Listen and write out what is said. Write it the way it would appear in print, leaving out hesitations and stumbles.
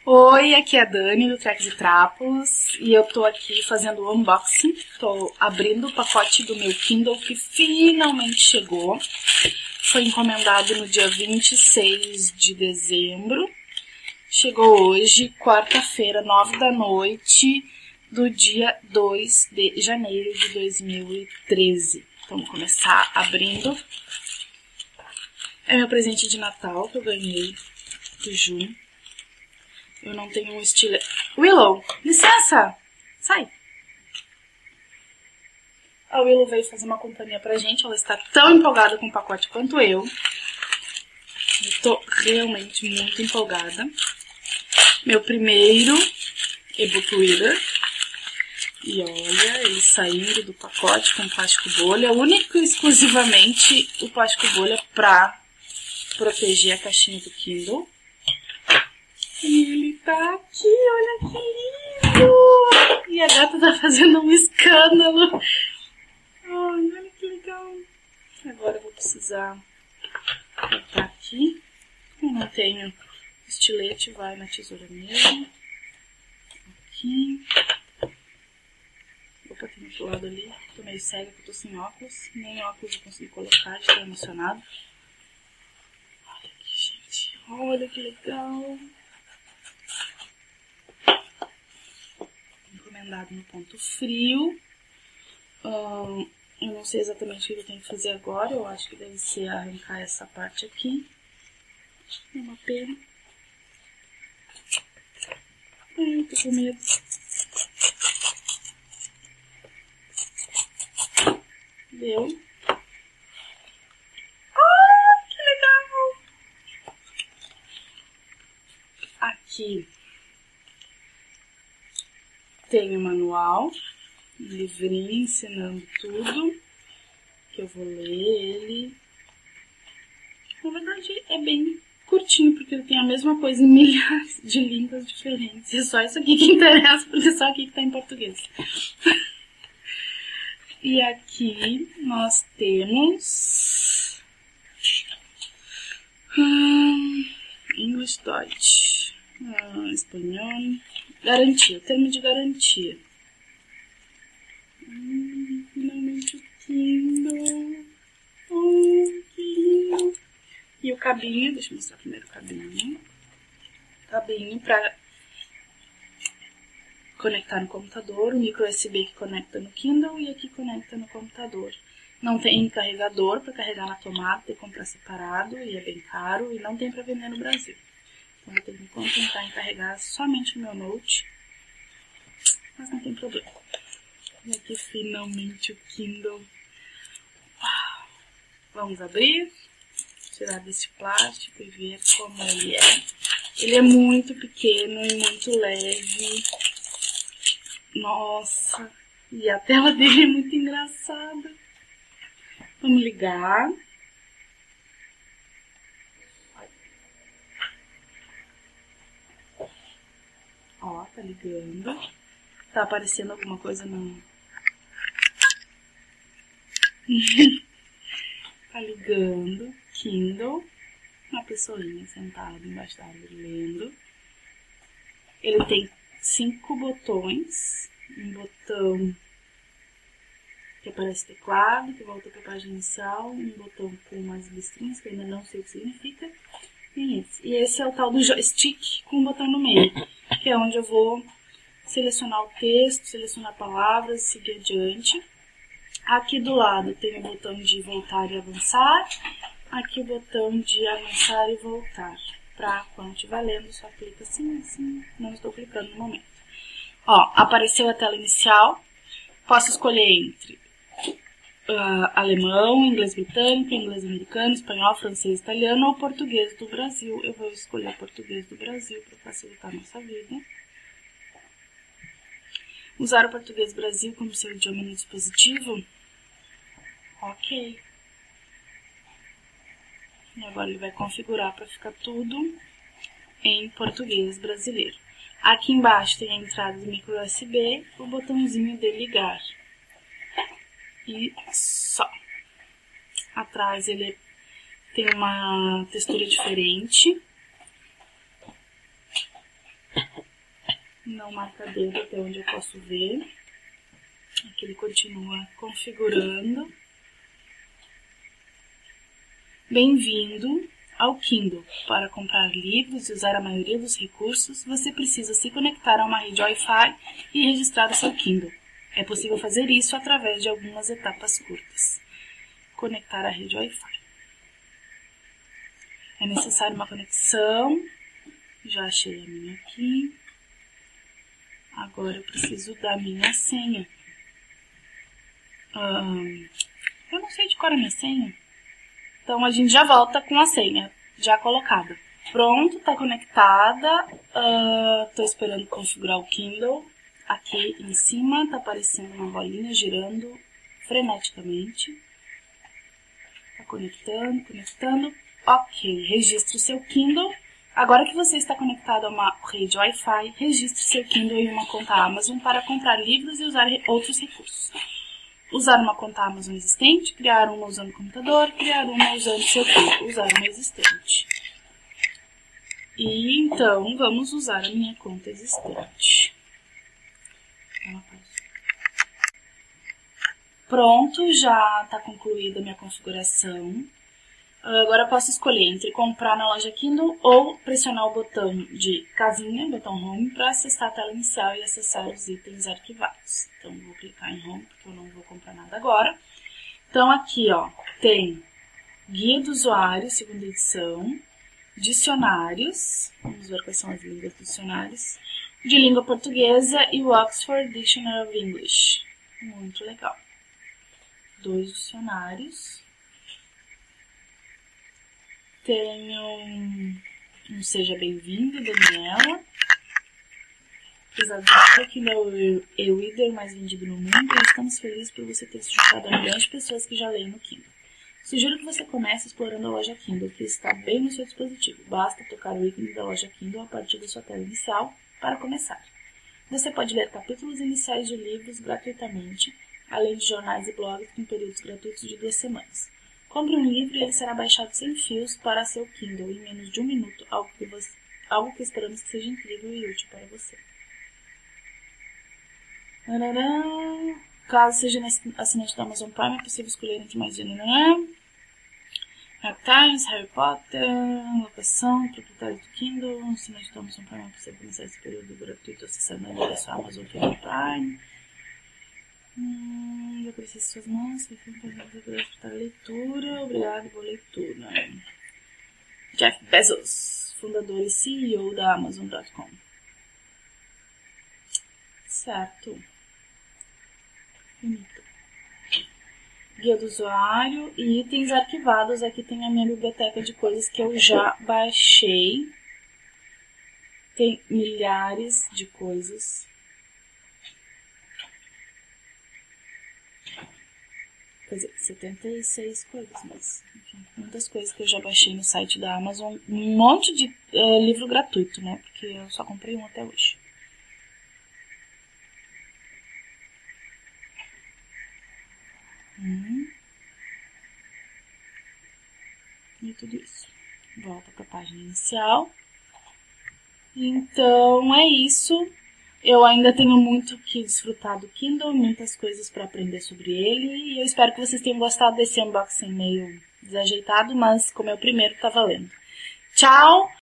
Oi, aqui é a Dani do Treco de Trapos e eu tô aqui fazendo o unboxing. Tô abrindo o pacote do meu Kindle que finalmente chegou. Foi encomendado no dia 26 de dezembro. Chegou hoje, quarta-feira, 9 da noite, do dia 2 de janeiro de 2013. Vamos começar abrindo. É meu presente de Natal que eu ganhei do Ju. Eu não tenho um estilete. Willow, licença! Sai! A Willow veio fazer uma companhia pra gente. Ela está tão empolgada com o pacote quanto eu. Eu tô realmente muito empolgada. Meu primeiro e-book reader. E olha, ele saindo do pacote com plástico bolha. Único e exclusivamente o plástico bolha pra proteger a caixinha do Kindle. E ele tá aqui, olha que lindo! E a gata tá fazendo um escândalo. Ai, olha que legal. Agora eu vou precisar cortar aqui. Eu não tenho estilete, vai na tesoura mesmo. Aqui. Opa, tem outro lado ali. Tô meio cega porque eu tô sem óculos. Nem óculos eu consegui colocar, estou emocionada. Olha aqui, gente. Olha que legal. Encomendado no ponto frio. Eu não sei exatamente o que eu tenho que fazer agora. Eu acho que deve ser arrancar essa parte aqui. É uma pena. Ai, tô com medo. Deu. Ah, que legal! Aqui tem o manual, um livrinho ensinando tudo, que eu vou ler ele. Na verdade é bem curtinho, porque ele tem a mesma coisa em milhares de línguas diferentes. É só isso aqui que interessa, porque é só aqui que tá em português. E aqui nós temos English, Deutsch, espanhol, garantia, termo de garantia. Finalmente o Kindle. Oh, que lindo. E o cabinho, deixa eu mostrar primeiro o cabinho. Cabinho para conectar no computador, o micro USB que conecta no Kindle e aqui conecta no computador. Não tem carregador para carregar na tomada, tem que comprar separado e é bem caro e não tem para vender no Brasil. Então vou ter que me contentar em carregar somente o meu Note, mas não tem problema. E aqui finalmente o Kindle. Uau. Vamos abrir, tirar desse plástico e ver como ele é. Ele é muito pequeno e muito leve. Nossa, e a tela dele é muito engraçada. Vamos ligar. Ó, tá ligando. Tá aparecendo alguma coisa no... Tá ligando. Kindle. Uma pessoinha sentada embaixo da árvore lendo. Ele tem 5 botões. Um botão que aparece teclado, que volta para a página inicial. Um botão com umas listrinhas, que eu ainda não sei o que significa. E esse é o tal do joystick com um botão no meio, que é onde eu vou selecionar o texto, selecionar palavras e seguir adiante. Aqui do lado tem o botão de voltar e avançar. Aqui o botão de avançar e voltar. Para quando estiver lendo, só clica assim, assim. Não estou clicando no momento. Ó, apareceu a tela inicial. Posso escolher entre alemão, inglês britânico, inglês americano, espanhol, francês, italiano ou português do Brasil. Eu vou escolher português do Brasil para facilitar a nossa vida. Usar o português Brasil como seu idioma no dispositivo? Ok. E agora ele vai configurar para ficar tudo em português brasileiro. Aqui embaixo tem a entrada do micro USB, o botãozinho de ligar. E só. Atrás ele tem uma textura diferente. não marca dedo até onde eu posso ver. Aqui ele continua configurando. Bem-vindo ao Kindle. Para comprar livros e usar a maioria dos recursos, você precisa se conectar a uma rede Wi-Fi e registrar o seu Kindle. É possível fazer isso através de algumas etapas curtas. Conectar a rede Wi-Fi. É necessário uma conexão. Já achei a minha aqui. Agora eu preciso da minha senha. Eu não sei de qual é a minha senha. Então a gente já volta com a senha já colocada. Pronto, tá conectada. Tô esperando configurar o Kindle. Aqui em cima tá aparecendo uma bolinha girando freneticamente. Tá conectando. Ok, registre o seu Kindle. Agora que você está conectado a uma rede Wi-Fi, registre seu Kindle em uma conta Amazon para comprar livros e usar outros recursos. Usar uma conta Amazon existente, criar uma usando o computador, criar uma usando seu Kindle, usar uma existente. E então, vamos usar a minha conta existente. Pronto, já está concluída a minha configuração. Agora eu posso escolher entre comprar na loja Kindle ou pressionar o botão de casinha, botão Home, para acessar a tela inicial e acessar os itens arquivados. Então, vou clicar em Home, porque eu não vou comprar nada agora. Então, aqui, ó, tem Guia do Usuário, segunda edição, dicionários, vamos ver quais são as línguas dos dicionários, de língua portuguesa e o Oxford Dictionary of English. Muito legal. 2 dicionários. Tenho um Seja Bem-vindo, Daniela. Apesar de que ele é o e-reader mais vendido no mundo, e estamos felizes por você ter se juntado a milhões de pessoas que já leem no Kindle. Sugiro que você comece explorando a loja Kindle, que está bem no seu dispositivo. Basta tocar o ícone da loja Kindle a partir da sua tela inicial para começar. Você pode ler capítulos iniciais de livros gratuitamente, além de jornais e blogs com períodos gratuitos de 2 semanas. Compre um livro e ele será baixado sem fios para seu Kindle em menos de 1 minuto, algo que esperamos que seja incrível e útil para você. Caso seja assinante da Amazon Prime, é possível escolher entre mais de New York Times, Harry Potter, locação, proprietário do Kindle, assinante da Amazon Prime, é possível começar esse período gratuito acessando a endereço Amazon Prime. Eu preciso de suas mãos, para leitura, obrigado, boa leitura. Jeff Bezos, fundador e CEO da Amazon.com. Certo. Bonito. Guia do usuário e itens arquivados. Aqui tem a minha biblioteca de coisas que eu já baixei. Tem milhares de coisas. Quer dizer, 76 coisas, mas enfim, muitas coisas que eu já baixei no site da Amazon. Um monte de livro gratuito, né? Porque eu só comprei um até hoje. E tudo isso. Volta para a página inicial. Então, é isso. Eu ainda tenho muito que desfrutar do Kindle, muitas coisas para aprender sobre ele. E eu espero que vocês tenham gostado desse unboxing meio desajeitado, mas como é o primeiro, tá valendo. Tchau!